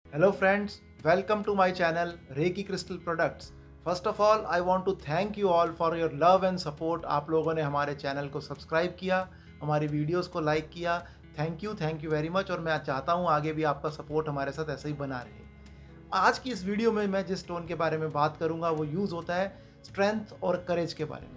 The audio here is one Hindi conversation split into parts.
Hello friends, welcome to my channel Reiki Crystal Products. First of all, I want to thank you all for your love and support. आप लोगों ने हमारे चैनल को सब्सक्राइब किया, हमारी वीडियोस को लाइक किया. थैंक यू वेरी मच और मैं चाहता हूँ आगे भी आपका सपोर्ट हमारे साथ ऐसे ही बना रहे. आज की इस वीडियो में मैं जिस स्टोन के बारे में बात करूँगा वो यूज़ होता है स्ट्रेंथ और करेज के बारे में.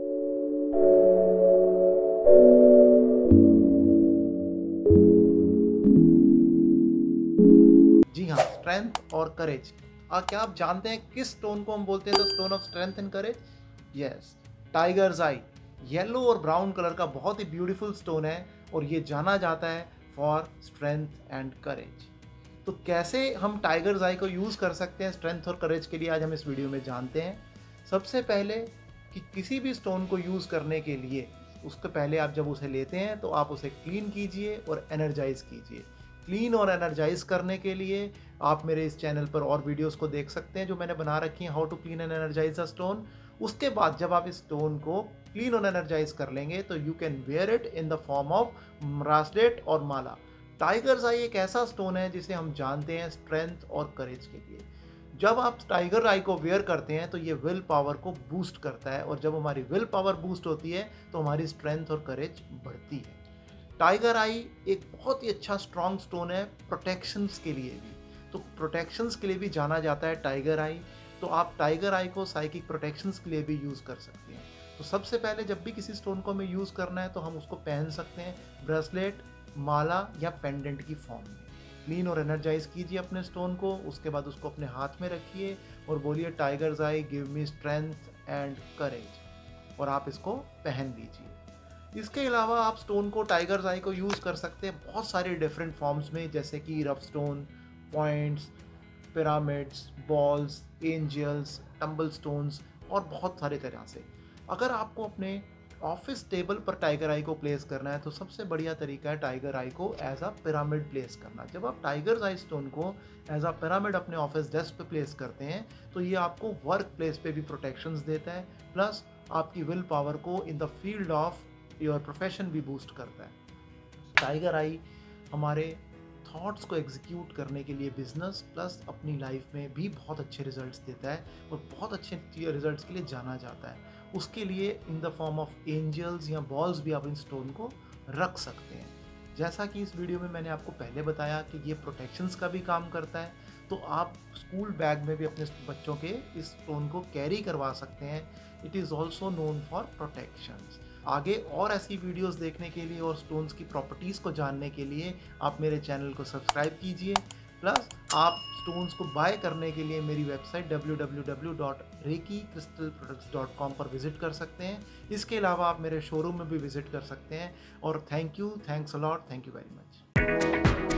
जी हाँ, स्ट्रेंथ और करेज. क्या आप जानते हैं किस स्टोन को हम बोलते हैं the stone of strength and courage? Yes, tiger's eye. Yellow और ब्राउन कलर का बहुत ही ब्यूटीफुल स्टोन है और ये जाना जाता है फॉर स्ट्रेंथ एंड करेज. तो कैसे हम टाइगर्स आई को यूज़ कर सकते हैं स्ट्रेंथ और करेज के लिए, आज हम इस वीडियो में जानते हैं. सबसे पहले कि किसी भी स्टोन को यूज़ करने के लिए उसके पहले आप जब उसे लेते हैं तो आप उसे क्लीन कीजिए और एनर्जाइज कीजिए. क्लीन और एनर्जाइज करने के लिए आप मेरे इस चैनल पर और वीडियोस को देख सकते हैं जो मैंने बना रखी हैं, how to clean and energize a stone. उसके बाद जब आप इस स्टोन को क्लीन और एनर्जाइज कर लेंगे तो you can wear it in the form of bracelet और माला. टाइगर्स आई एक ऐसा स्टोन है जिसे हम जानते हैं स्ट्रेंथ और करेज के लिए. जब आप टाइगर आई को वेयर करते हैं तो ये विल पावर को बूस्ट करता है और जब हमारी विल पावर बूस्ट होती है तो हमारी स्ट्रेंथ और करेज बढ़ती है. टाइगर आई एक बहुत ही अच्छा स्ट्रॉन्ग स्टोन है प्रोटेक्शंस के लिए भी. तो प्रोटेक्शंस के लिए भी जाना जाता है टाइगर आई. तो आप टाइगर आई को साइकिक प्रोटेक्शंस के लिए भी यूज़ कर सकते हैं. तो सबसे पहले जब भी किसी स्टोन को हमें यूज़ करना है तो हम उसको पहन सकते हैं ब्रेसलेट, माला या पेंडेंट की फॉर्म में. क्लीन और एनर्जाइज कीजिए अपने स्टोन को, उसके बाद उसको अपने हाथ में रखिए और बोलिए tiger's eye give me strength and courage और आप इसको पहन लीजिए. इसके अलावा आप स्टोन को टाइगर्स आई को यूज़ कर सकते हैं बहुत सारे डिफरेंट फॉर्म्स में, जैसे कि rough stone, points, pyramids, balls, angels, tumble stones और बहुत सारे तरह से. अगर आपको अपने ऑफिस टेबल पर टाइगर आई को प्लेस करना है तो सबसे बढ़िया तरीका है टाइगर आई को एज अ पिरामिड प्लेस करना. जब आप टाइगर्स आई स्टोन को एज अ पिरामिड अपने ऑफिस डेस्क पे प्लेस करते हैं तो ये आपको वर्क प्लेस पे भी प्रोटेक्शंस देता है, प्लस आपकी विल पावर को in the field of your profession भी बूस्ट करता है. टाइगर आई हमारे थॉट्स को एग्जीक्यूट करने के लिए बिजनेस प्लस अपनी लाइफ में भी बहुत अच्छे रिजल्ट्स देता है और बहुत अच्छे रिजल्ट्स के लिए जाना जाता है. उसके लिए in the form of angels या बॉल्स भी आप इन स्टोन को रख सकते हैं. जैसा कि इस वीडियो में मैंने आपको पहले बताया कि ये प्रोटेक्शंस का भी काम करता है, तो आप स्कूल बैग में भी अपने बच्चों के इस स्टोन को कैरी करवा सकते हैं. It is also known for protections. आगे और ऐसी वीडियोस देखने के लिए और स्टोन्स की प्रॉपर्टीज़ को जानने के लिए आप मेरे चैनल को सब्सक्राइब कीजिए. प्लस आप स्टोन्स को बाय करने के लिए मेरी वेबसाइट www.reikicrystalproducts.com पर विजिट कर सकते हैं. इसके अलावा आप मेरे शोरूम में भी विजिट कर सकते हैं. और thanks a lot, thank you very much.